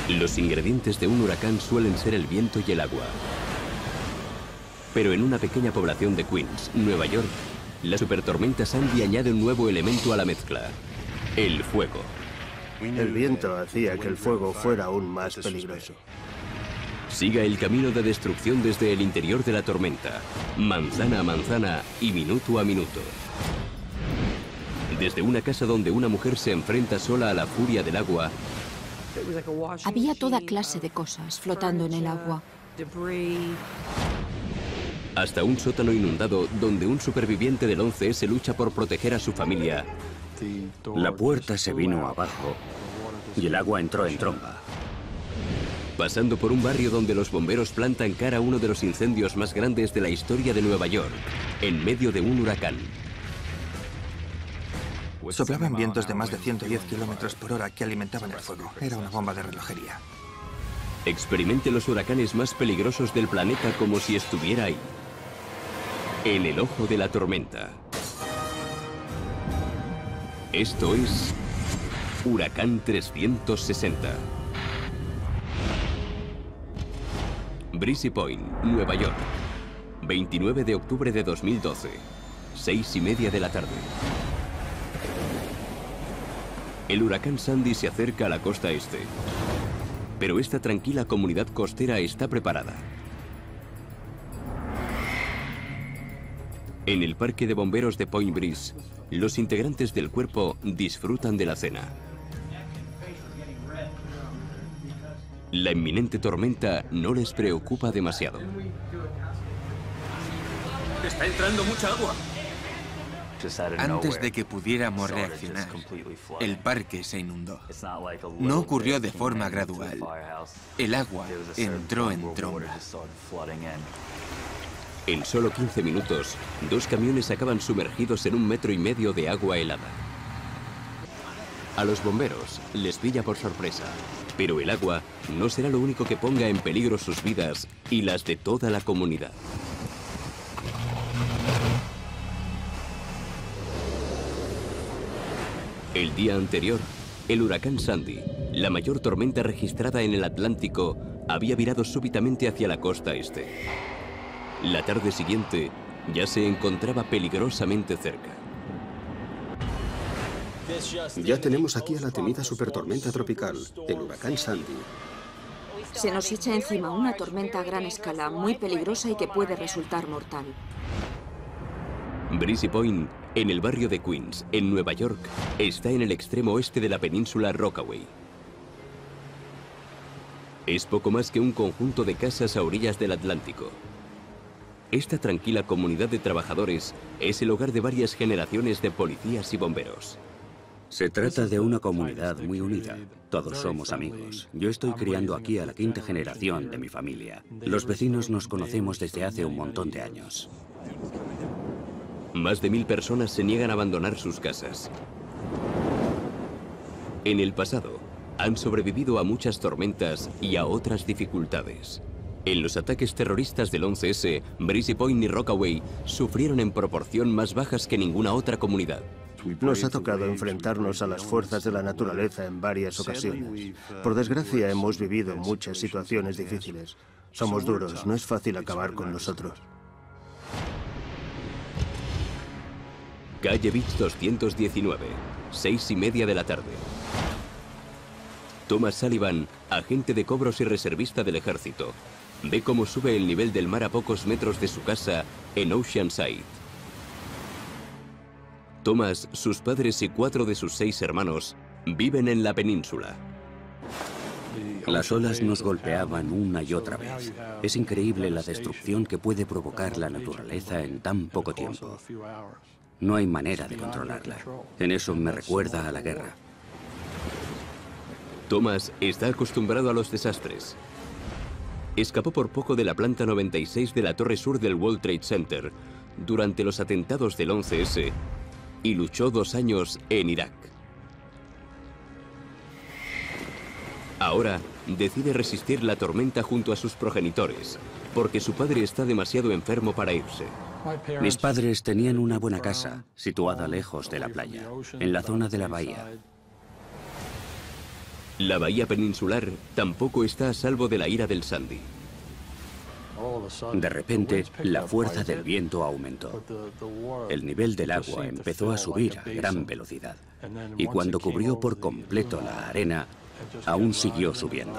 Los ingredientes de un huracán suelen ser el viento y el agua. Pero en una pequeña población de Queens, Nueva York, la supertormenta Sandy añade un nuevo elemento a la mezcla: el fuego. El viento hacía que el fuego fuera aún más peligroso. Siga el camino de destrucción desde el interior de la tormenta, manzana a manzana y minuto a minuto. Desde una casa donde una mujer se enfrenta sola a la furia del agua, había toda clase de cosas flotando en el agua. hasta un sótano inundado donde un superviviente del 11S lucha por proteger a su familia. La puerta se vino abajo y el agua entró en tromba. Pasando por un barrio donde los bomberos plantan cara a uno de los incendios más grandes de la historia de Nueva York, en medio de un huracán. Soplaban vientos de más de 110 kilómetros por hora que alimentaban el fuego. Era una bomba de relojería. Experimente los huracanes más peligrosos del planeta como si estuviera ahí. En el ojo de la tormenta. Esto es Huracán 360. Breezy Point, Nueva York. 29 de octubre de 2012. 6:30 de la tarde. El huracán Sandy se acerca a la costa este. Pero esta tranquila comunidad costera está preparada. En el parque de bomberos de Point Breeze, los integrantes del cuerpo disfrutan de la cena. La inminente tormenta no les preocupa demasiado. ¡Está entrando mucha agua! Antes de que pudiéramos reaccionar, el parque se inundó. No ocurrió de forma gradual. El agua entró en tromba. En solo 15 minutos, 2 camiones acaban sumergidos en 1,5 metros de agua helada. A los bomberos les pilla por sorpresa, pero el agua no será lo único que ponga en peligro sus vidas y las de toda la comunidad. El día anterior, el huracán Sandy, la mayor tormenta registrada en el Atlántico, había virado súbitamente hacia la costa este. La tarde siguiente, ya se encontraba peligrosamente cerca. Ya tenemos aquí a la temida supertormenta tropical, el huracán Sandy. Se nos echa encima una tormenta a gran escala, muy peligrosa y que puede resultar mortal. Breezy Point, en el barrio de Queens, en Nueva York, está en el extremo oeste de la península Rockaway. Es poco más que un conjunto de casas a orillas del Atlántico. Esta tranquila comunidad de trabajadores es el hogar de varias generaciones de policías y bomberos. Se trata de una comunidad muy unida. Todos somos amigos. Yo estoy criando aquí a la 5ª generación de mi familia. Los vecinos nos conocemos desde hace un montón de años. Más de 1000 personas se niegan a abandonar sus casas. En el pasado, han sobrevivido a muchas tormentas y a otras dificultades. En los ataques terroristas del 11S, Breezy Point y Rockaway sufrieron en proporción más bajas que ninguna otra comunidad. Nos ha tocado enfrentarnos a las fuerzas de la naturaleza en varias ocasiones. Por desgracia, hemos vivido muchas situaciones difíciles. Somos duros, no es fácil acabar con nosotros. Calle Beach 219, 6:30 de la tarde. Thomas Sullivan, agente de cobros y reservista del ejército, ve cómo sube el nivel del mar a pocos metros de su casa en Oceanside. Thomas, sus padres y 4 de sus 6 hermanos viven en la península. Las olas nos golpeaban una y otra vez. Es increíble la destrucción que puede provocar la naturaleza en tan poco tiempo. No hay manera de controlarla. En eso me recuerda a la guerra. Thomas está acostumbrado a los desastres. Escapó por poco de la planta 96 de la torre sur del World Trade Center durante los atentados del 11S y luchó 2 años en Irak. Ahora decide resistir la tormenta junto a sus progenitores, porque su padre está demasiado enfermo para irse. Mis padres tenían una buena casa, situada lejos de la playa, en la zona de la bahía. La bahía peninsular tampoco está a salvo de la ira del Sandy. De repente, la fuerza del viento aumentó. El nivel del agua empezó a subir a gran velocidad. Y cuando cubrió por completo la arena, aún siguió subiendo.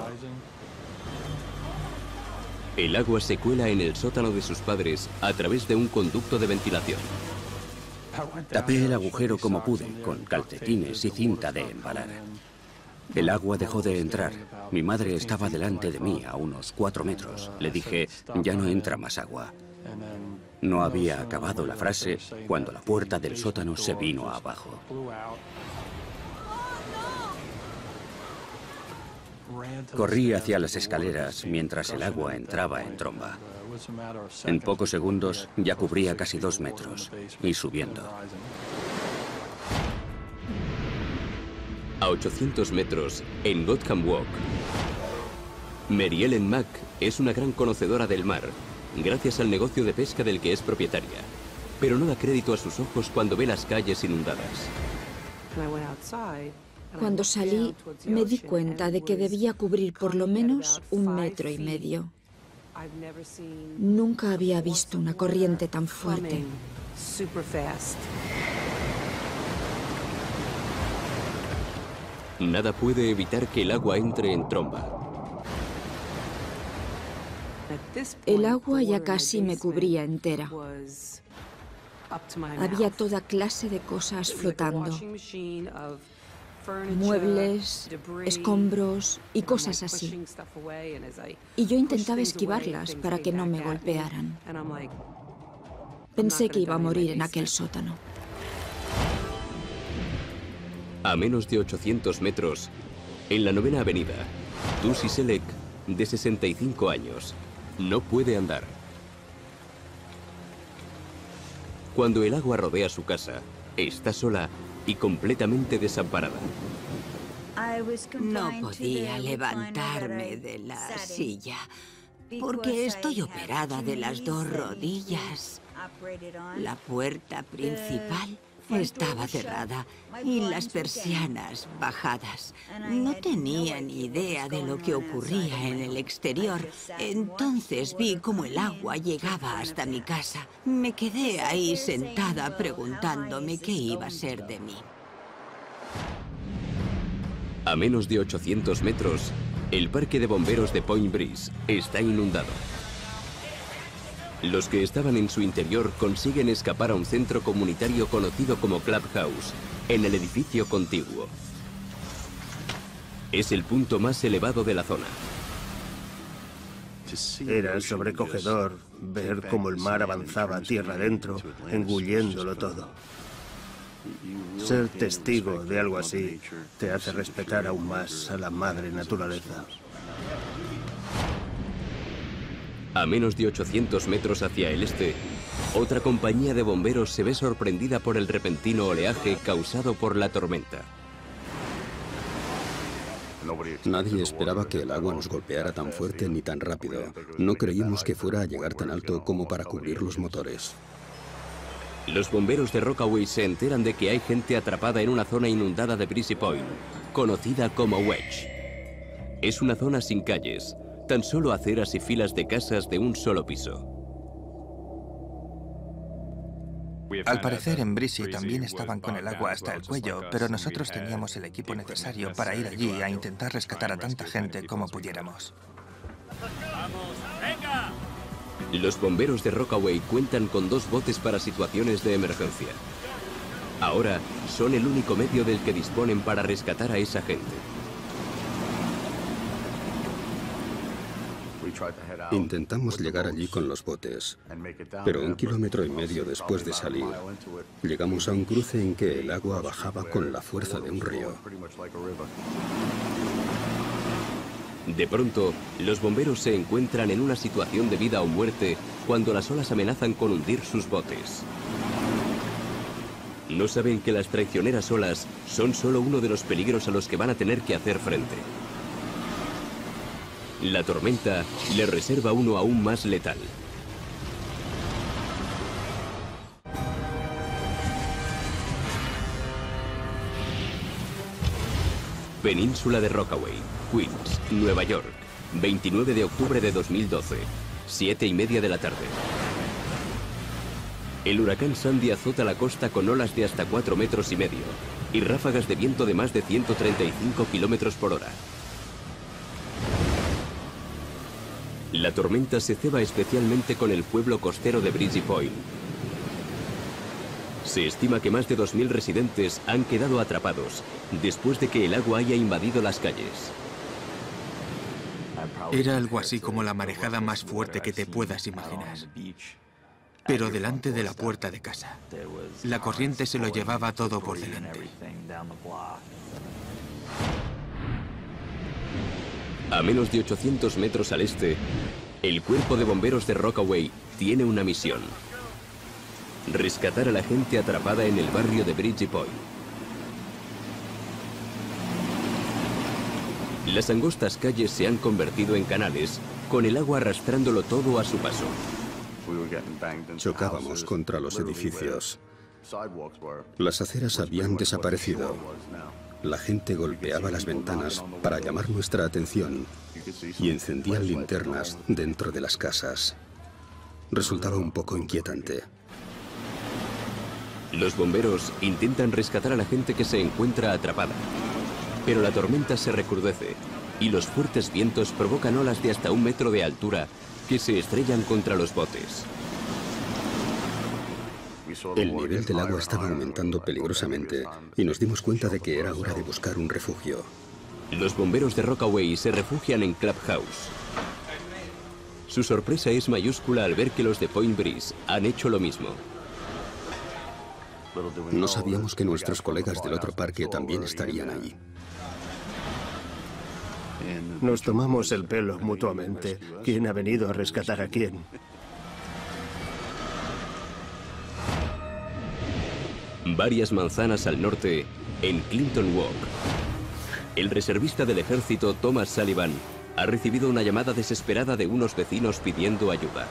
El agua se cuela en el sótano de sus padres a través de un conducto de ventilación. Tapé el agujero como pude, con calcetines y cinta de embalar. El agua dejó de entrar. Mi madre estaba delante de mí, a unos 4 metros. Le dije, ya no entra más agua. No había acabado la frase cuando la puerta del sótano se vino abajo. Corrí hacia las escaleras mientras el agua entraba en tromba. En pocos segundos ya cubría casi 2 metros y subiendo. A 800 metros, en Gotham Walk, Mary Ellen Mack es una gran conocedora del mar, gracias al negocio de pesca del que es propietaria, pero no da crédito a sus ojos cuando ve las calles inundadas. Cuando salí, me di cuenta de que debía cubrir por lo menos 1,5 metros. Nunca había visto una corriente tan fuerte. Nada puede evitar que el agua entre en tromba. El agua ya casi me cubría entera. Había toda clase de cosas flotando. Muebles, escombros y cosas así. Y yo intentaba esquivarlas para que no me golpearan. Pensé que iba a morir en aquel sótano. A menos de 800 metros, en la 9ª avenida, Tussie Selleck, de 65 años, no puede andar. Cuando el agua rodea su casa, está sola y completamente desamparada. No podía levantarme de la silla porque estoy operada de las 2 rodillas. La puerta principal estaba cerrada y las persianas bajadas. No tenía ni idea de lo que ocurría en el exterior. Entonces vi cómo el agua llegaba hasta mi casa. Me quedé ahí sentada preguntándome qué iba a ser de mí. A menos de 800 metros, el parque de bomberos de Point Breeze está inundado. Los que estaban en su interior consiguen escapar a un centro comunitario conocido como Clubhouse, en el edificio contiguo. Es el punto más elevado de la zona. Era sobrecogedor ver cómo el mar avanzaba tierra adentro, engulléndolo todo. Ser testigo de algo así te hace respetar aún más a la madre naturaleza. A menos de 800 metros hacia el este, otra compañía de bomberos se ve sorprendida por el repentino oleaje causado por la tormenta. Nadie esperaba que el agua nos golpeara tan fuerte ni tan rápido. No creímos que fuera a llegar tan alto como para cubrir los motores. Los bomberos de Rockaway se enteran de que hay gente atrapada en una zona inundada de Breezy Point, conocida como Wedge. Es una zona sin calles, tan solo aceras y filas de casas de un solo piso. Al parecer en Breezy también estaban con el agua hasta el cuello, pero nosotros teníamos el equipo necesario para ir allí a intentar rescatar a tanta gente como pudiéramos. Los bomberos de Rockaway cuentan con 2 botes para situaciones de emergencia. Ahora son el único medio del que disponen para rescatar a esa gente. Intentamos llegar allí con los botes, pero 1,5 kilómetros después de salir, llegamos a un cruce en que el agua bajaba con la fuerza de un río. De pronto, los bomberos se encuentran en una situación de vida o muerte cuando las olas amenazan con hundir sus botes. No saben que las traicioneras olas son solo uno de los peligros a los que van a tener que hacer frente. La tormenta les reserva uno aún más letal. Península de Rockaway, Queens, Nueva York, 29 de octubre de 2012, 7:30 de la tarde. El huracán Sandy azota la costa con olas de hasta 4,5 metros y ráfagas de viento de más de 135 kilómetros por hora. La tormenta se ceba especialmente con el pueblo costero de Breezy Point. Se estima que más de 2.000 residentes han quedado atrapados después de que el agua haya invadido las calles. Era algo así como la marejada más fuerte que te puedas imaginar. Pero delante de la puerta de casa, la corriente se lo llevaba todo por delante. A menos de 800 metros al este, el cuerpo de bomberos de Rockaway tiene una misión: rescatar a la gente atrapada en el barrio de Breezy Point. Las angostas calles se han convertido en canales, con el agua arrastrándolo todo a su paso. Chocábamos contra los edificios. Las aceras habían desaparecido. La gente golpeaba las ventanas para llamar nuestra atención y encendían linternas dentro de las casas. Resultaba un poco inquietante. Los bomberos intentan rescatar a la gente que se encuentra atrapada, pero la tormenta se recrudece y los fuertes vientos provocan olas de hasta 1 metro de altura que se estrellan contra los botes. El nivel del agua estaba aumentando peligrosamente y nos dimos cuenta de que era hora de buscar un refugio. Los bomberos de Rockaway se refugian en Clubhouse. Su sorpresa es mayúscula al ver que los de Point Breeze han hecho lo mismo. No sabíamos que nuestros colegas del otro parque también estarían allí. Nos tomamos el pelo mutuamente. ¿Quién ha venido a rescatar a quién? Varias manzanas al norte, en Clinton Walk, el reservista del ejército Thomas Sullivan ha recibido una llamada desesperada de unos vecinos pidiendo ayuda.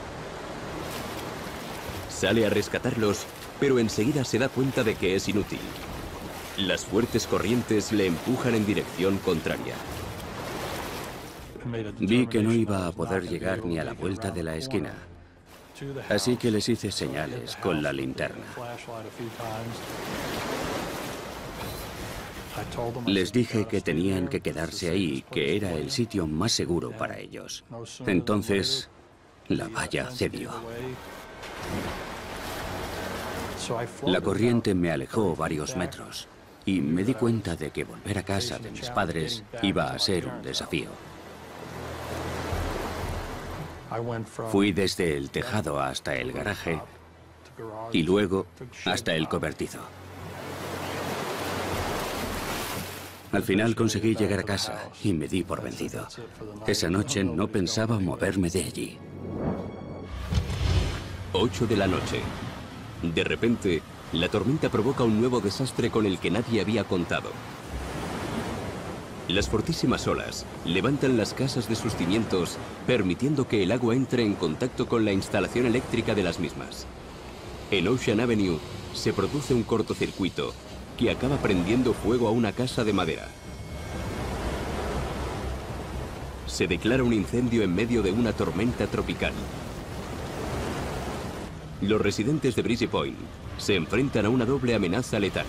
Sale a rescatarlos, pero enseguida se da cuenta de que es inútil. Las fuertes corrientes le empujan en dirección contraria. Vi que no iba a poder llegar ni a la vuelta de la esquina, así que les hice señales con la linterna. Les dije que tenían que quedarse ahí, que era el sitio más seguro para ellos. Entonces, la valla cedió. La corriente me alejó varios metros y me di cuenta de que volver a casa de mis padres iba a ser un desafío. Fui desde el tejado hasta el garaje y luego hasta el cobertizo. Al final conseguí llegar a casa y me di por vencido. Esa noche no pensaba moverme de allí. 8 de la noche. De repente, la tormenta provoca un nuevo desastre con el que nadie había contado. Las fortísimas olas levantan las casas de sus cimientos, permitiendo que el agua entre en contacto con la instalación eléctrica de las mismas. En Ocean Avenue se produce un cortocircuito que acaba prendiendo fuego a una casa de madera. Se declara un incendio en medio de una tormenta tropical. Los residentes de Breezy Point se enfrentan a una doble amenaza letal.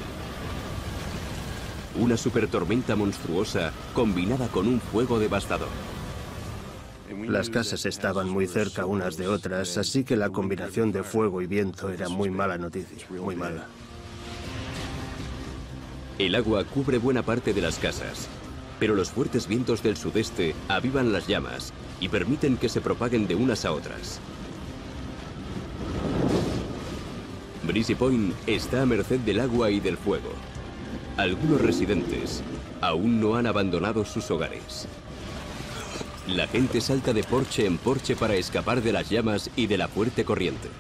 Una supertormenta monstruosa combinada con un fuego devastador. Las casas estaban muy cerca unas de otras, así que la combinación de fuego y viento era muy mala noticia, muy mala. El agua cubre buena parte de las casas, pero los fuertes vientos del sudeste avivan las llamas y permiten que se propaguen de unas a otras. Breezy Point está a merced del agua y del fuego. Algunos residentes aún no han abandonado sus hogares. La gente salta de porche en porche para escapar de las llamas y de la fuerte corriente.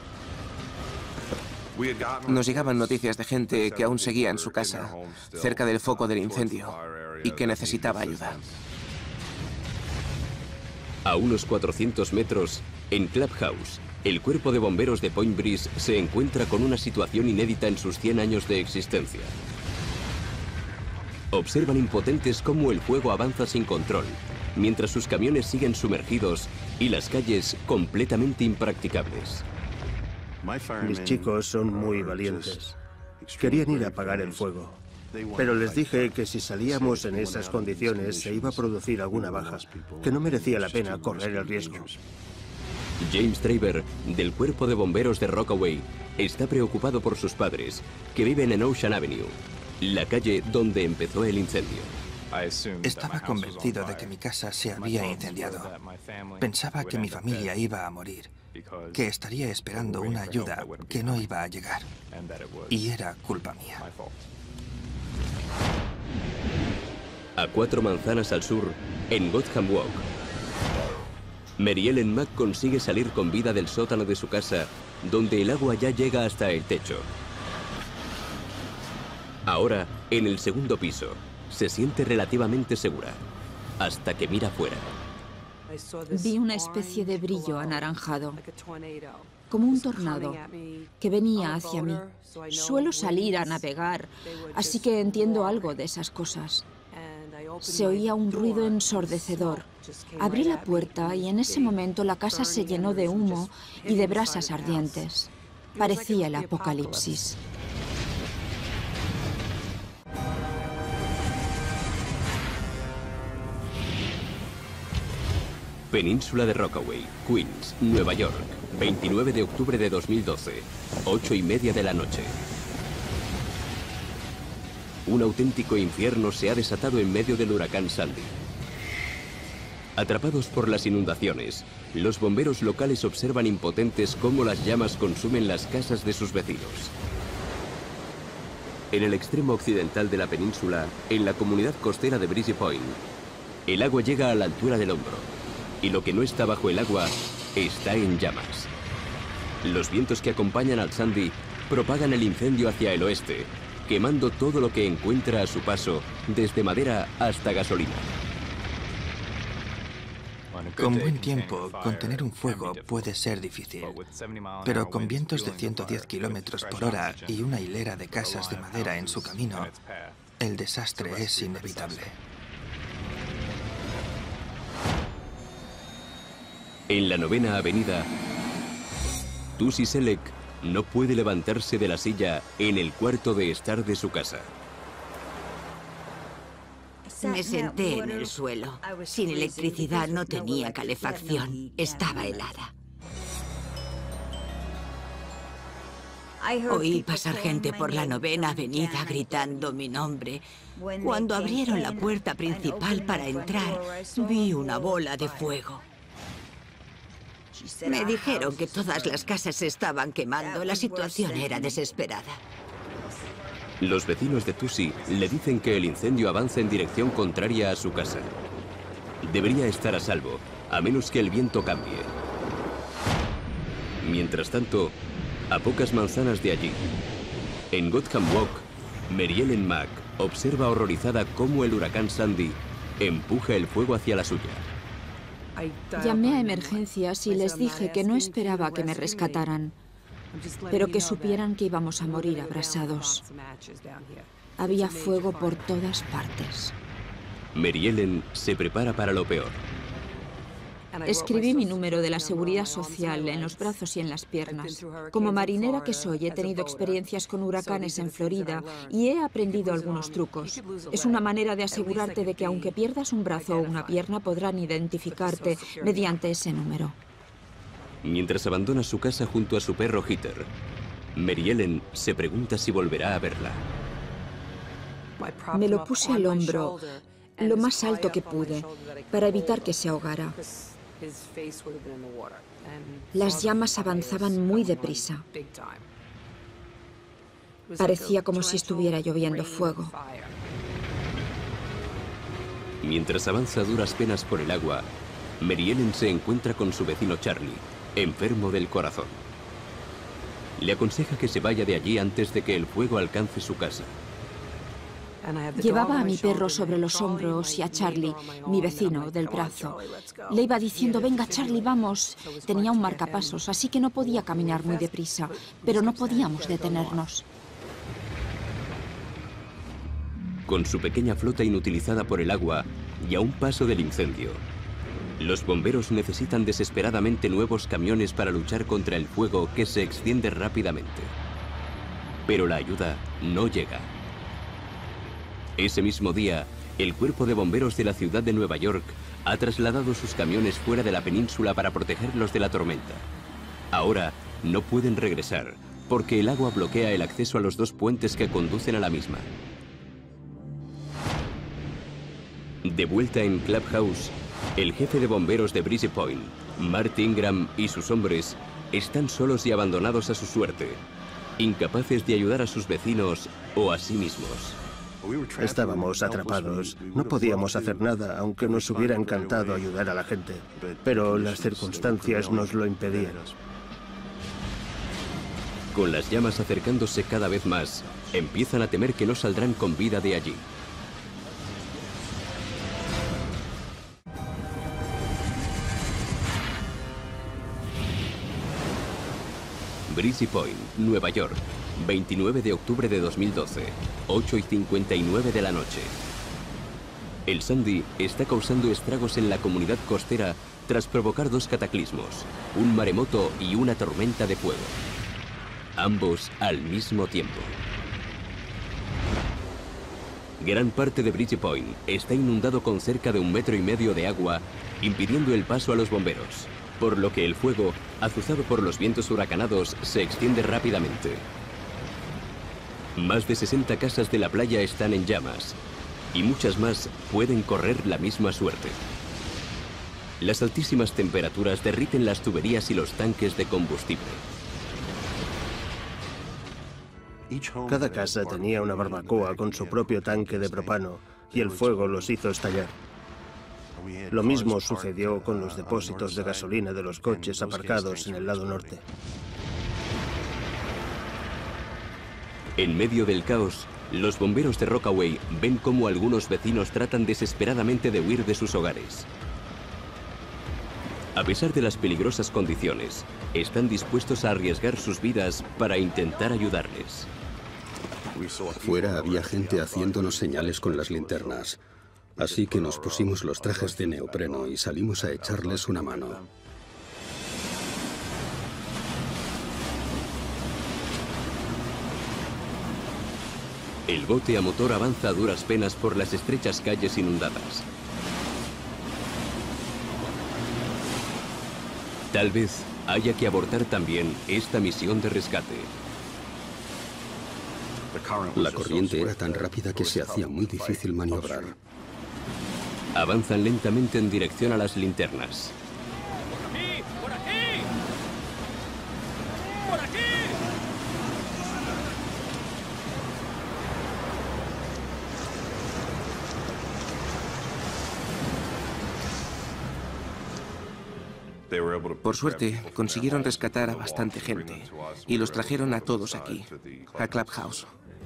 Nos llegaban noticias de gente que aún seguía en su casa, cerca del foco del incendio, y que necesitaba ayuda. A unos 400 metros, en Clubhouse, el cuerpo de bomberos de Point Breeze se encuentra con una situación inédita en sus 100 años de existencia. Observan impotentes cómo el fuego avanza sin control, mientras sus camiones siguen sumergidos y las calles completamente impracticables. Mis chicos son muy valientes. Querían ir a apagar el fuego. Pero les dije que si salíamos en esas condiciones se iba a producir alguna baja, que no merecía la pena correr el riesgo. James Traver, del Cuerpo de Bomberos de Rockaway, está preocupado por sus padres, que viven en Ocean Avenue, la calle donde empezó el incendio. Estaba convencido de que mi casa se había incendiado. Pensaba que mi familia iba a morir, que estaría esperando una ayuda que no iba a llegar. Y era culpa mía. A 4 manzanas al sur, en Gotham Walk, Mary Ellen Mack consigue salir con vida del sótano de su casa, donde el agua ya llega hasta el techo. Ahora, en el segundo piso, se siente relativamente segura, hasta que mira fuera. Vi una especie de brillo anaranjado, como un tornado, que venía hacia mí. Suelo salir a navegar, así que entiendo algo de esas cosas. Se oía un ruido ensordecedor. Abrí la puerta y en ese momento la casa se llenó de humo y de brasas ardientes. Parecía el apocalipsis. Península de Rockaway, Queens, Nueva York, 29 de octubre de 2012, 8:30 de la noche. Un auténtico infierno se ha desatado en medio del huracán Sandy. Atrapados por las inundaciones, los bomberos locales observan impotentes cómo las llamas consumen las casas de sus vecinos. En el extremo occidental de la península, en la comunidad costera de Breezy Point, el agua llega a la altura del hombro, y lo que no está bajo el agua está en llamas. Los vientos que acompañan al Sandy propagan el incendio hacia el oeste, quemando todo lo que encuentra a su paso, desde madera hasta gasolina. Con buen tiempo, contener un fuego puede ser difícil, pero con vientos de 110 kilómetros por hora y una hilera de casas de madera en su camino, el desastre es inevitable. En la 9ª avenida, Tussie Selleck no puede levantarse de la silla en el cuarto de estar de su casa. Me senté en el suelo. Sin electricidad no tenía calefacción. Estaba helada. Oí pasar gente por la 9ª avenida gritando mi nombre. Cuando abrieron la puerta principal para entrar, vi una bola de fuego. Me dijeron que todas las casas se estaban quemando. La situación era desesperada. Los vecinos de Tussie le dicen que el incendio avanza en dirección contraria a su casa. Debería estar a salvo, a menos que el viento cambie. Mientras tanto, a pocas manzanas de allí, en Gotham Walk, Mary Ellen Mack observa horrorizada cómo el huracán Sandy empuja el fuego hacia la suya. Llamé a emergencias y les dije que no esperaba que me rescataran, pero que supieran que íbamos a morir abrasados. Había fuego por todas partes. Mary Ellen se prepara para lo peor. Escribí mi número de la seguridad social en los brazos y en las piernas. Como marinera que soy, he tenido experiencias con huracanes en Florida y he aprendido algunos trucos. Es una manera de asegurarte de que aunque pierdas un brazo o una pierna, podrán identificarte mediante ese número. Mientras abandona su casa junto a su perro Heather, Mary Ellen se pregunta si volverá a verla. Me lo puse al hombro, lo más alto que pude, para evitar que se ahogara. Las llamas avanzaban muy deprisa. Parecía como si estuviera lloviendo fuego. Mientras avanza a duras penas por el agua, Mary Ellen se encuentra con su vecino Charlie, enfermo del corazón. Le aconseja que se vaya de allí antes de que el fuego alcance su casa. Llevaba a mi perro sobre los hombros y a Charlie, mi vecino, del brazo. Le iba diciendo, venga Charlie, vamos. Tenía un marcapasos, así que no podía caminar muy deprisa, pero no podíamos detenernos. con su pequeña flota inutilizada por el agua y a un paso del incendio. Los bomberos necesitan desesperadamente nuevos camiones para luchar contra el fuego que se extiende rápidamente. Pero la ayuda no llega. Ese mismo día, el cuerpo de bomberos de la ciudad de Nueva York ha trasladado sus camiones fuera de la península para protegerlos de la tormenta. Ahora no pueden regresar porque el agua bloquea el acceso a los dos puentes que conducen a la misma. De vuelta en Clubhouse, el jefe de bomberos de Breezy Point, Marty Ingram, y sus hombres están solos y abandonados a su suerte, incapaces de ayudar a sus vecinos o a sí mismos. Estábamos atrapados. No podíamos hacer nada, aunque nos hubiera encantado ayudar a la gente. Pero las circunstancias nos lo impedían. Con las llamas acercándose cada vez más, empiezan a temer que no saldrán con vida de allí. Breezy Point, Nueva York, 29 de octubre de 2012, 8:59 de la noche. El Sandy está causando estragos en la comunidad costera tras provocar dos cataclismos, un maremoto y una tormenta de fuego. Ambos al mismo tiempo. Gran parte de Breezy Point está inundado con cerca de 1,5 metros de agua, impidiendo el paso a los bomberos, por lo que el fuego, azuzado por los vientos huracanados, se extiende rápidamente. Más de 60 casas de la playa están en llamas, y muchas más pueden correr la misma suerte. Las altísimas temperaturas derriten las tuberías y los tanques de combustible. Cada casa tenía una barbacoa con su propio tanque de propano, y el fuego los hizo estallar. Lo mismo sucedió con los depósitos de gasolina de los coches aparcados en el lado norte. En medio del caos, los bomberos de Rockaway ven cómo algunos vecinos tratan desesperadamente de huir de sus hogares. A pesar de las peligrosas condiciones, están dispuestos a arriesgar sus vidas para intentar ayudarles. Fuera había gente haciéndonos señales con las linternas, así que nos pusimos los trajes de neopreno y salimos a echarles una mano. El bote a motor avanza a duras penas por las estrechas calles inundadas. Tal vez haya que abortar también esta misión de rescate. La corriente era tan rápida que se hacía muy difícil maniobrar. Avanzan lentamente en dirección a las linternas. ¡Por aquí! ¡Por aquí! ¡Por aquí! Por suerte, consiguieron rescatar a bastante gente y los trajeron a todos aquí, a Clubhouse.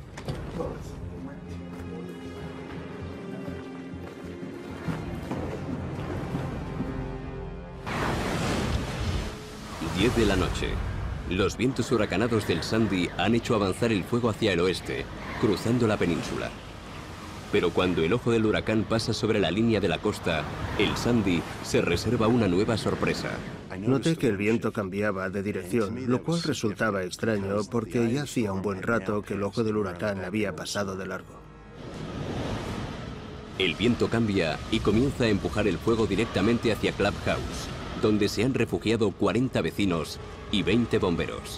Diez de la noche. Los vientos huracanados del Sandy han hecho avanzar el fuego hacia el oeste, cruzando la península. Pero cuando el ojo del huracán pasa sobre la línea de la costa, el Sandy se reserva una nueva sorpresa. Noté que el viento cambiaba de dirección, lo cual resultaba extraño porque ya hacía un buen rato que el ojo del huracán había pasado de largo. El viento cambia y comienza a empujar el fuego directamente hacia Clubhouse, donde se han refugiado 40 vecinos y 20 bomberos.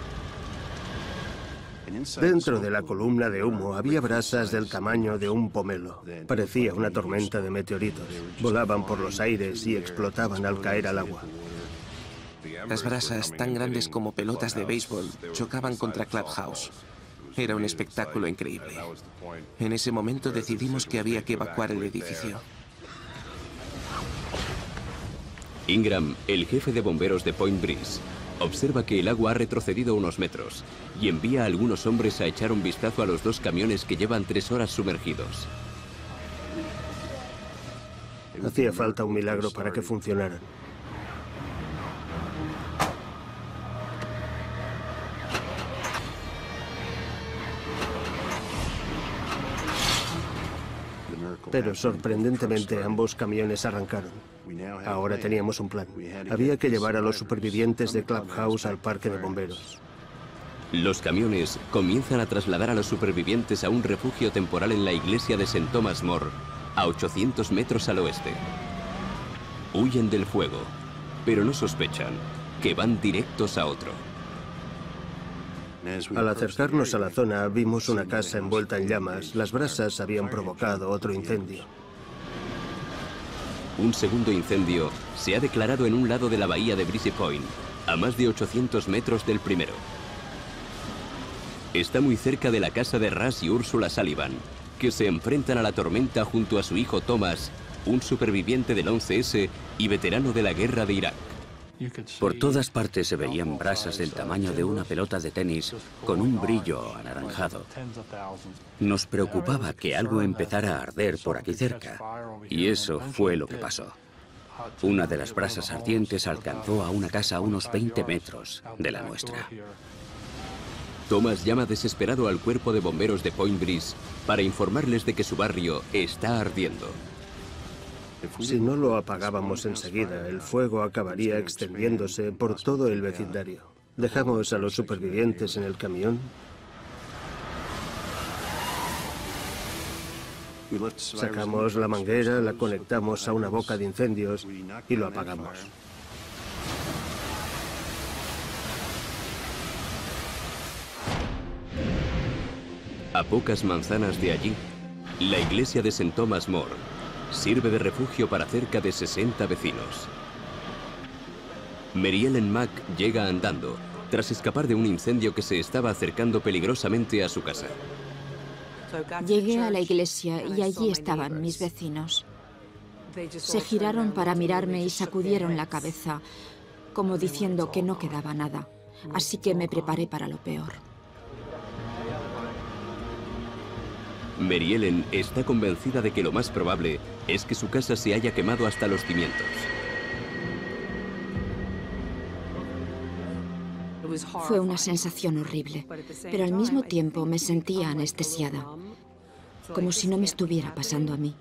Dentro de la columna de humo había brasas del tamaño de un pomelo. Parecía una tormenta de meteoritos. Volaban por los aires y explotaban al caer al agua. Las brasas, tan grandes como pelotas de béisbol, chocaban contra Clubhouse. Era un espectáculo increíble. En ese momento decidimos que había que evacuar el edificio. Ingram, el jefe de bomberos de Point Breeze, observa que el agua ha retrocedido unos metros y envía a algunos hombres a echar un vistazo a los dos camiones que llevan 3 horas sumergidos. Hacía falta un milagro para que funcionaran. Pero sorprendentemente ambos camiones arrancaron. Ahora teníamos un plan. Había que llevar a los supervivientes de Clubhouse al parque de bomberos. Los camiones comienzan a trasladar a los supervivientes a un refugio temporal en la iglesia de St. Thomas More, a 800 metros al oeste. Huyen del fuego, pero no sospechan que van directos a otro. Al acercarnos a la zona, vimos una casa envuelta en llamas. Las brasas habían provocado otro incendio. Un segundo incendio se ha declarado en un lado de la bahía de Breezy Point, a más de 800 metros del primero. Está muy cerca de la casa de Russ y Ursula Sullivan, que se enfrentan a la tormenta junto a su hijo Thomas, un superviviente del 11S y veterano de la guerra de Irak. Por todas partes se veían brasas del tamaño de una pelota de tenis con un brillo anaranjado. Nos preocupaba que algo empezara a arder por aquí cerca, y eso fue lo que pasó. Una de las brasas ardientes alcanzó a una casa a unos 20 metros de la nuestra. Thomas llama desesperado al cuerpo de bomberos de Point Breeze para informarles de que su barrio está ardiendo. Si no lo apagábamos enseguida, el fuego acabaría extendiéndose por todo el vecindario. Dejamos a los supervivientes en el camión. Sacamos la manguera, la conectamos a una boca de incendios y lo apagamos. A pocas manzanas de allí, la iglesia de St. Thomas More sirve de refugio para cerca de 60 vecinos. Mary Ellen Mack llega andando, tras escapar de un incendio que se estaba acercando peligrosamente a su casa. Llegué a la iglesia y allí estaban mis vecinos. Se giraron para mirarme y sacudieron la cabeza, como diciendo que no quedaba nada. Así que me preparé para lo peor. Mary Ellen está convencida de que lo más probable es que su casa se haya quemado hasta los cimientos. Fue una sensación horrible, pero al mismo tiempo me sentía anestesiada, como si no me estuviera pasando a mí.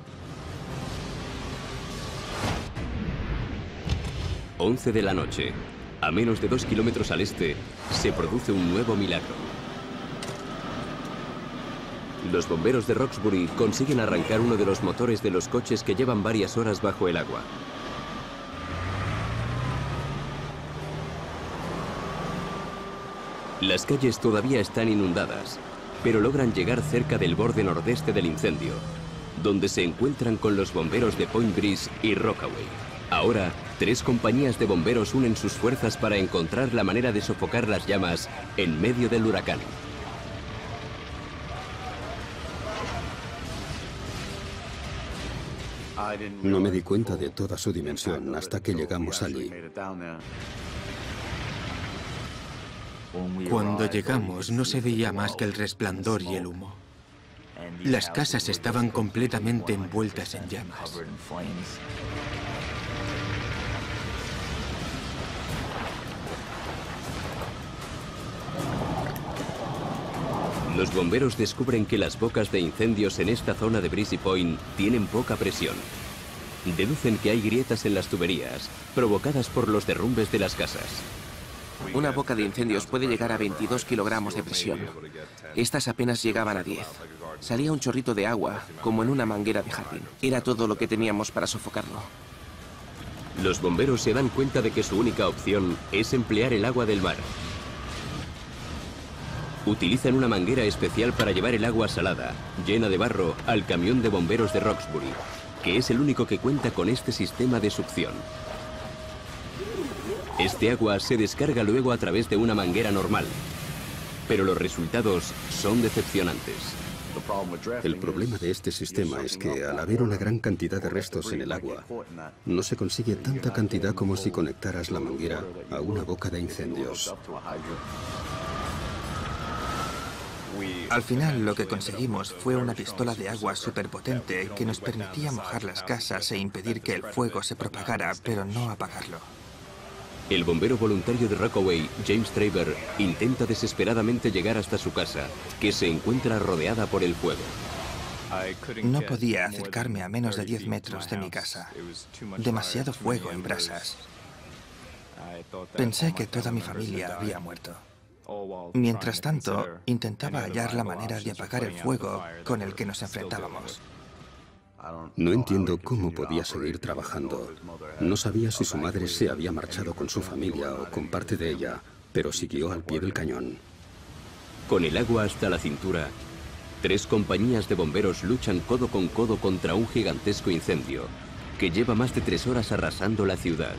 Once de la noche, a menos de 2 kilómetros al este, se produce un nuevo milagro. Los bomberos de Roxbury consiguen arrancar uno de los motores de los coches que llevan varias horas bajo el agua. Las calles todavía están inundadas, pero logran llegar cerca del borde nordeste del incendio, donde se encuentran con los bomberos de Point Breeze y Rockaway. Ahora, 3 compañías de bomberos unen sus fuerzas para encontrar la manera de sofocar las llamas en medio del huracán. No me di cuenta de toda su dimensión hasta que llegamos allí. Cuando llegamos no se veía más que el resplandor y el humo. Las casas estaban completamente envueltas en llamas. Los bomberos descubren que las bocas de incendios en esta zona de Breezy Point tienen poca presión. Deducen que hay grietas en las tuberías, provocadas por los derrumbes de las casas. Una boca de incendios puede llegar a 22 kilogramos de presión. Estas apenas llegaban a 10. Salía un chorrito de agua, como en una manguera de jardín. Era todo lo que teníamos para sofocarlo. Los bomberos se dan cuenta de que su única opción es emplear el agua del mar. Utilizan una manguera especial para llevar el agua salada, llena de barro, al camión de bomberos de Roxbury, que es el único que cuenta con este sistema de succión. Este agua se descarga luego a través de una manguera normal, pero los resultados son decepcionantes. El problema de este sistema es que al haber una gran cantidad de restos en el agua, no se consigue tanta cantidad como si conectaras la manguera a una boca de incendios. Al final lo que conseguimos fue una pistola de agua superpotente que nos permitía mojar las casas e impedir que el fuego se propagara, pero no apagarlo. El bombero voluntario de Rockaway, James Traver, intenta desesperadamente llegar hasta su casa, que se encuentra rodeada por el fuego. No podía acercarme a menos de 10 metros de mi casa. Demasiado fuego en brasas. Pensé que toda mi familia había muerto. Mientras tanto, intentaba hallar la manera de apagar el fuego con el que nos enfrentábamos. No entiendo cómo podía seguir trabajando. No sabía si su madre se había marchado con su familia o con parte de ella, pero siguió al pie del cañón. Con el agua hasta la cintura, 3 compañías de bomberos luchan codo con codo contra un gigantesco incendio que lleva más de 3 horas arrasando la ciudad.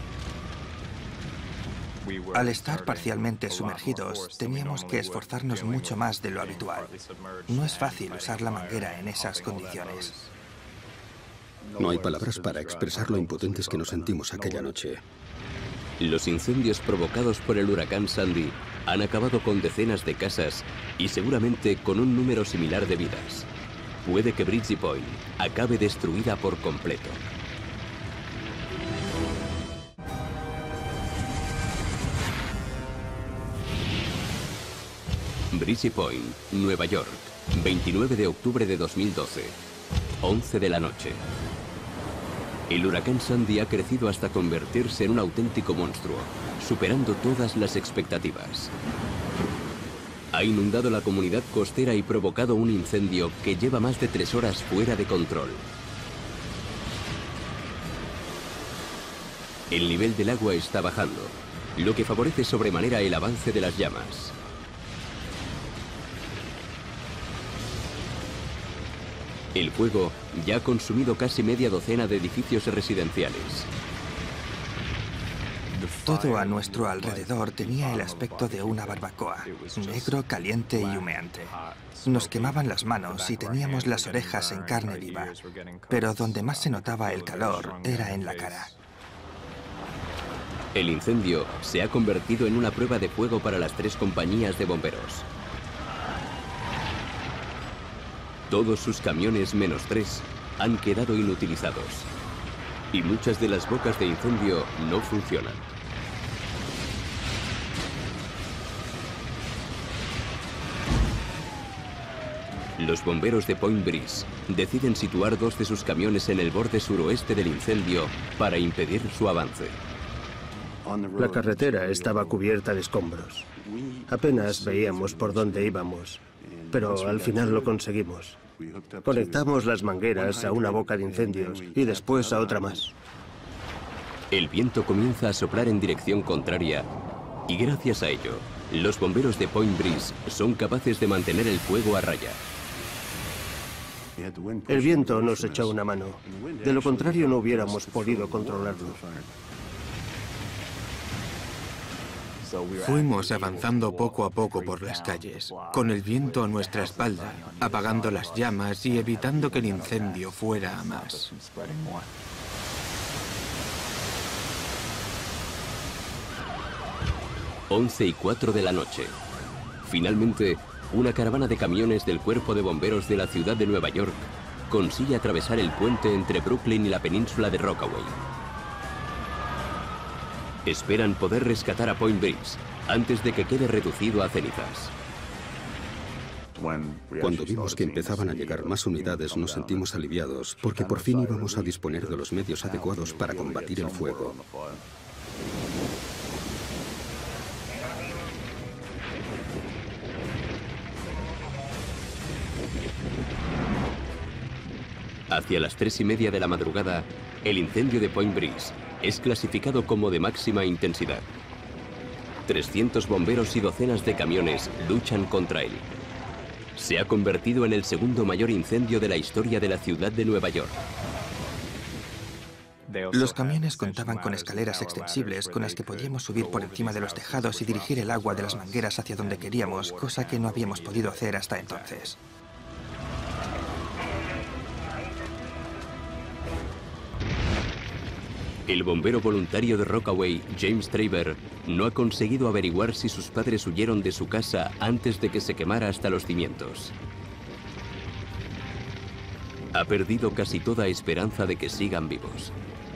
Al estar parcialmente sumergidos, teníamos que esforzarnos mucho más de lo habitual. No es fácil usar la manguera en esas condiciones. No hay palabras para expresar lo impotentes que nos sentimos aquella noche. Los incendios provocados por el huracán Sandy han acabado con decenas de casas y seguramente con un número similar de vidas. Puede que Breezy Point acabe destruida por completo. Breezy Point, Nueva York, 29 de octubre de 2012, 11 de la noche. El huracán Sandy ha crecido hasta convertirse en un auténtico monstruo, superando todas las expectativas. Ha inundado la comunidad costera y provocado un incendio que lleva más de 3 horas fuera de control. El nivel del agua está bajando, lo que favorece sobremanera el avance de las llamas. El fuego ya ha consumido casi media docena de edificios residenciales. Todo a nuestro alrededor tenía el aspecto de una barbacoa, negro, caliente y humeante. Nos quemaban las manos y teníamos las orejas en carne viva, pero donde más se notaba el calor era en la cara. El incendio se ha convertido en una prueba de fuego para las 3 compañías de bomberos. Todos sus camiones menos 3 han quedado inutilizados y muchas de las bocas de incendio no funcionan. Los bomberos de Point Breeze deciden situar 2 de sus camiones en el borde suroeste del incendio para impedir su avance. La carretera estaba cubierta de escombros. Apenas veíamos por dónde íbamos, pero al final lo conseguimos. Conectamos las mangueras a una boca de incendios y después a otra más. El viento comienza a soplar en dirección contraria y gracias a ello, los bomberos de Point Breeze son capaces de mantener el fuego a raya. El viento nos echó una mano. De lo contrario, no hubiéramos podido controlarlo. Fuimos avanzando poco a poco por las calles, con el viento a nuestra espalda, apagando las llamas y evitando que el incendio fuera a más. Once y 4 de la noche. Finalmente, una caravana de camiones del Cuerpo de Bomberos de la ciudad de Nueva York consigue atravesar el puente entre Brooklyn y la península de Rockaway. Esperan poder rescatar a Point Breeze antes de que quede reducido a cenizas. Cuando vimos que empezaban a llegar más unidades, nos sentimos aliviados, porque por fin íbamos a disponer de los medios adecuados para combatir el fuego. Hacia las 3:30 de la madrugada, el incendio de Point Breeze es clasificado como de máxima intensidad. 300 bomberos y docenas de camiones luchan contra él. Se ha convertido en el segundo mayor incendio de la historia de la ciudad de Nueva York. Los camiones contaban con escaleras extensibles con las que podíamos subir por encima de los tejados y dirigir el agua de las mangueras hacia donde queríamos, cosa que no habíamos podido hacer hasta entonces. El bombero voluntario de Rockaway, James Traver, no ha conseguido averiguar si sus padres huyeron de su casa antes de que se quemara hasta los cimientos. Ha perdido casi toda esperanza de que sigan vivos.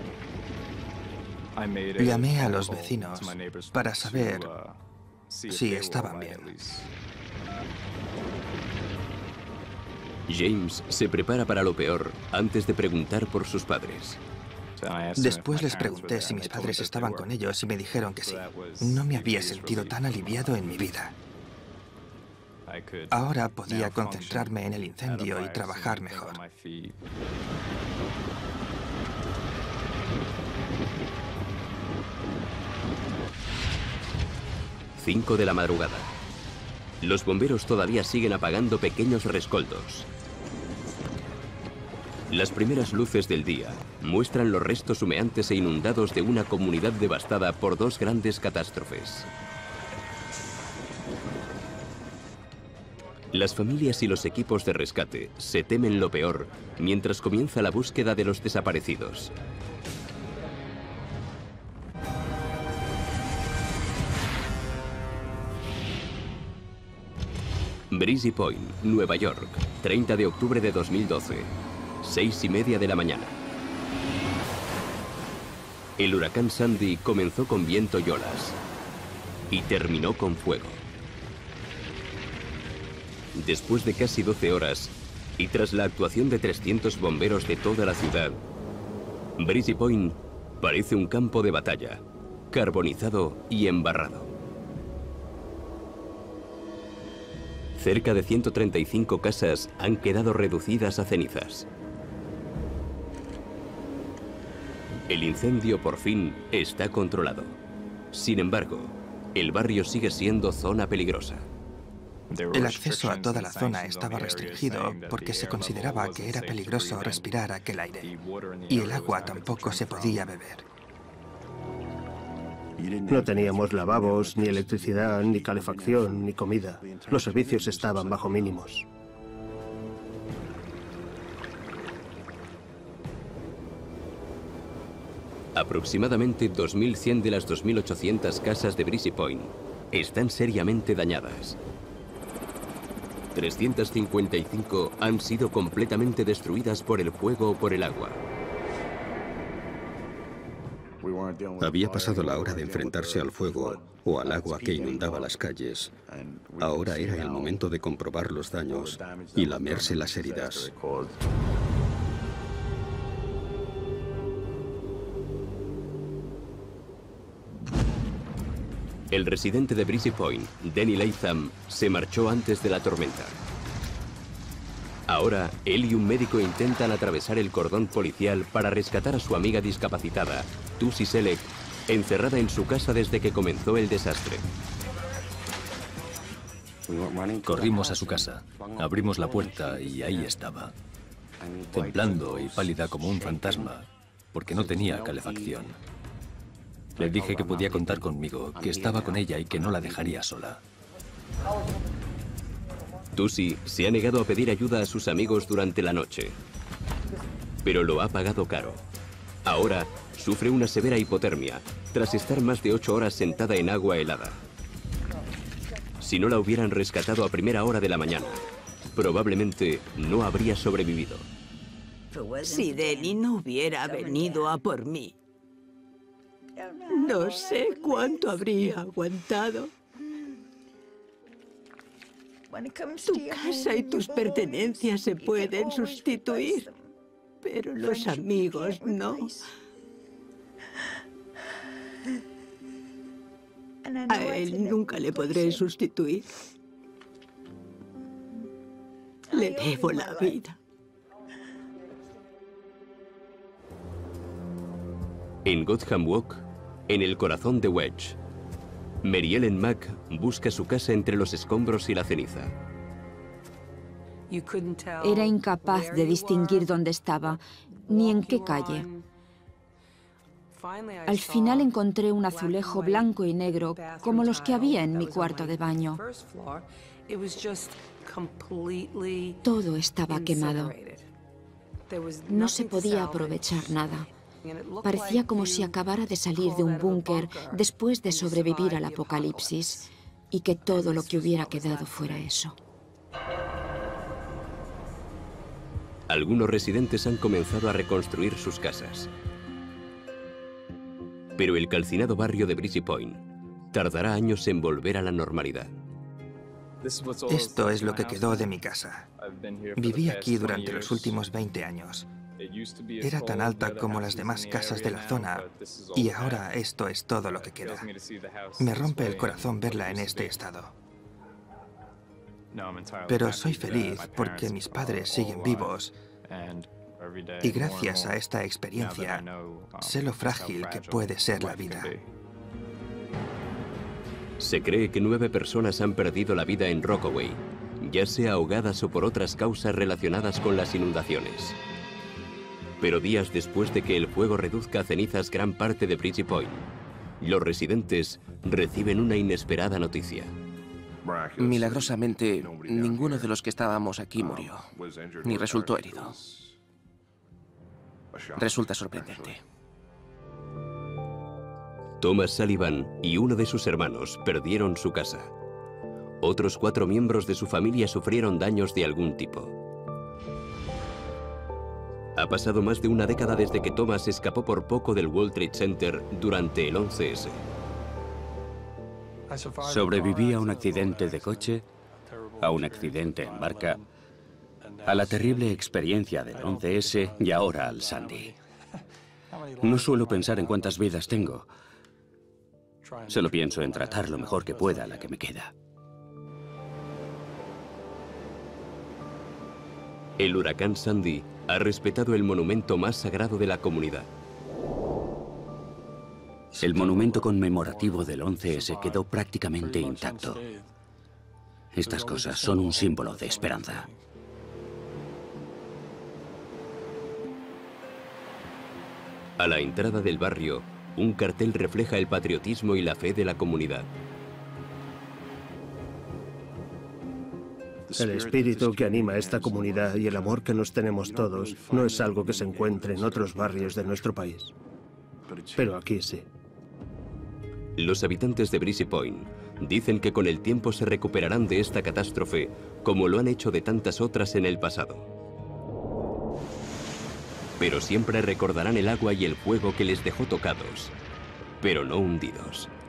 Llamé a los vecinos para saber si estaban bien. James se prepara para lo peor antes de preguntar por sus padres. Después les pregunté si mis padres estaban con ellos y me dijeron que sí. No me había sentido tan aliviado en mi vida. Ahora podía concentrarme en el incendio y trabajar mejor. 5 de la madrugada. Los bomberos todavía siguen apagando pequeños rescoldos. Las primeras luces del día muestran los restos humeantes e inundados de una comunidad devastada por 2 grandes catástrofes. Las familias y los equipos de rescate se temen lo peor mientras comienza la búsqueda de los desaparecidos. Breezy Point, Nueva York, 30 de octubre de 2012, 6:30 de la mañana. El huracán Sandy comenzó con viento y olas y terminó con fuego. Después de casi 12 horas y tras la actuación de 300 bomberos de toda la ciudad, Breezy Point parece un campo de batalla, carbonizado y embarrado. Cerca de 135 casas han quedado reducidas a cenizas. El incendio por fin está controlado. Sin embargo, el barrio sigue siendo zona peligrosa. El acceso a toda la zona estaba restringido porque se consideraba que era peligroso respirar aquel aire. Y el agua tampoco se podía beber. No teníamos lavabos, ni electricidad, ni calefacción, ni comida. Los servicios estaban bajo mínimos. Aproximadamente 2.100 de las 2.800 casas de Breezy Point están seriamente dañadas. 355 han sido completamente destruidas por el fuego o por el agua. Había pasado la hora de enfrentarse al fuego o al agua que inundaba las calles. Ahora era el momento de comprobar los daños y lamerse las heridas. El residente de Breezy Point, Danny Latham, se marchó antes de la tormenta. Ahora, él y un médico intentan atravesar el cordón policial para rescatar a su amiga discapacitada, Tussie Selleck, encerrada en su casa desde que comenzó el desastre. Corrimos a su casa, abrimos la puerta y ahí estaba, temblando y pálida como un fantasma, porque no tenía calefacción. Le dije que podía contar conmigo, que estaba con ella y que no la dejaría sola. Tussie se ha negado a pedir ayuda a sus amigos durante la noche, pero lo ha pagado caro. Ahora sufre una severa hipotermia tras estar más de 8 horas sentada en agua helada. Si no la hubieran rescatado a primera hora de la mañana, probablemente no habría sobrevivido. Si Danny no hubiera venido a por mí, no sé cuánto habría aguantado. Tu casa y tus pertenencias se pueden sustituir, pero los amigos no. A él nunca le podré sustituir. Le debo la vida. En Gotham Walk, en el corazón de Wedge, Mary Ellen Mack busca su casa entre los escombros y la ceniza. Era incapaz de distinguir dónde estaba, ni en qué calle. Al final encontré un azulejo blanco y negro, como los que había en mi cuarto de baño. Todo estaba quemado. No se podía aprovechar nada. Parecía como si acabara de salir de un búnker después de sobrevivir al apocalipsis y que todo lo que hubiera quedado fuera eso. Algunos residentes han comenzado a reconstruir sus casas. Pero el calcinado barrio de Breezy Point tardará años en volver a la normalidad. Esto es lo que quedó de mi casa. Viví aquí durante los últimos 20 años. Era tan alta como las demás casas de la zona y ahora esto es todo lo que queda. Me rompe el corazón verla en este estado. Pero soy feliz porque mis padres siguen vivos y gracias a esta experiencia sé lo frágil que puede ser la vida. Se cree que 9 personas han perdido la vida en Rockaway, ya sea ahogadas o por otras causas relacionadas con las inundaciones. Pero días después de que el fuego reduzca a cenizas gran parte de Breezy Point, los residentes reciben una inesperada noticia. Milagrosamente, ninguno de los que estábamos aquí murió, ni resultó herido. Resulta sorprendente. Thomas Sullivan y uno de sus hermanos perdieron su casa. Otros 4 miembros de su familia sufrieron daños de algún tipo. Ha pasado más de una década desde que Thomas escapó por poco del World Trade Center durante el 11S. Sobreviví a un accidente de coche, a un accidente en barca, a la terrible experiencia del 11S y ahora al Sandy. No suelo pensar en cuántas vidas tengo. Solo pienso en tratar lo mejor que pueda a la que me queda. El huracán Sandy ha respetado el monumento más sagrado de la comunidad. El monumento conmemorativo del 11S quedó prácticamente intacto. Estas cosas son un símbolo de esperanza. A la entrada del barrio, un cartel refleja el patriotismo y la fe de la comunidad. El espíritu que anima a esta comunidad y el amor que nos tenemos todos no es algo que se encuentre en otros barrios de nuestro país. Pero aquí sí. Los habitantes de Breezy Point dicen que con el tiempo se recuperarán de esta catástrofe, como lo han hecho de tantas otras en el pasado. Pero siempre recordarán el agua y el fuego que les dejó tocados, pero no hundidos.